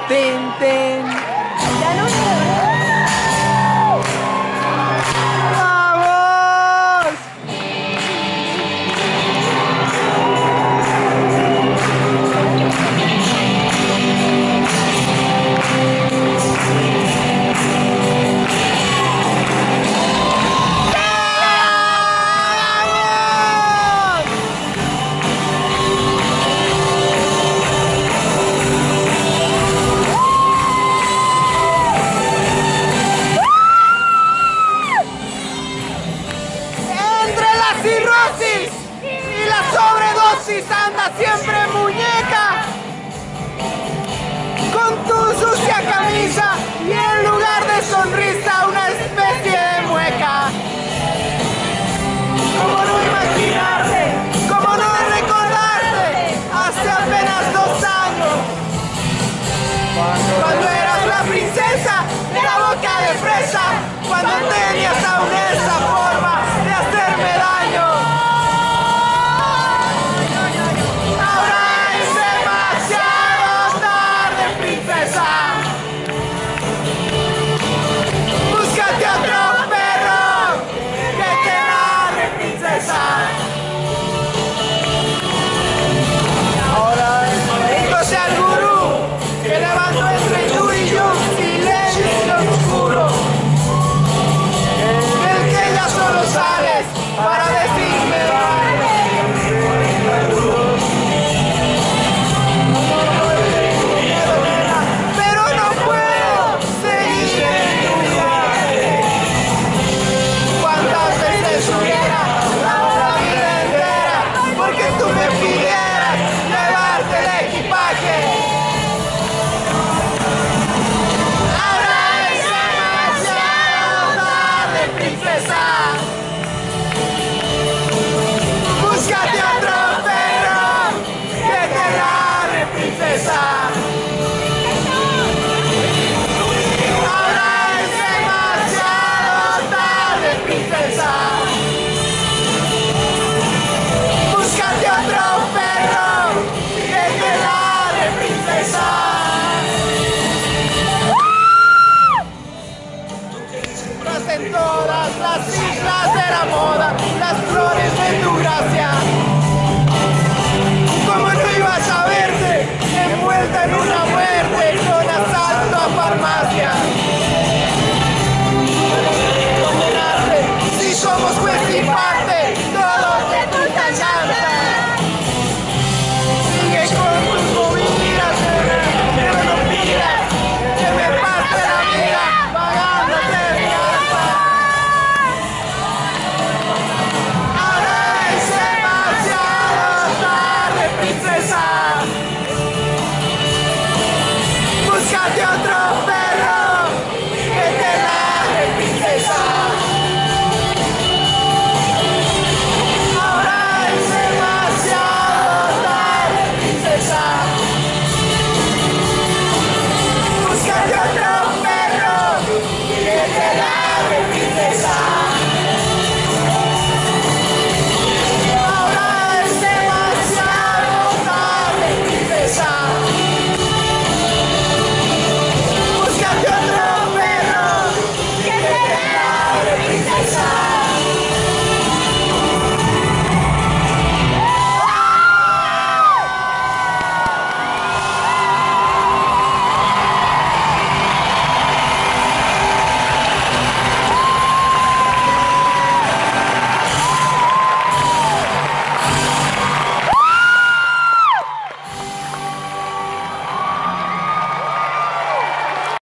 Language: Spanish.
Ten, ten. Ya no sé. ¡Vamos! Entre la cirrosis y la sobredosis anda siempre muñeca, con tu sucia camisa y en lugar de sonrisa una especie de mueca. ¿Cómo no imaginarte? ¿Cómo no recordarte? Hace apenas 2 años, cuando eras la princesa de la boca de fresa, cuando te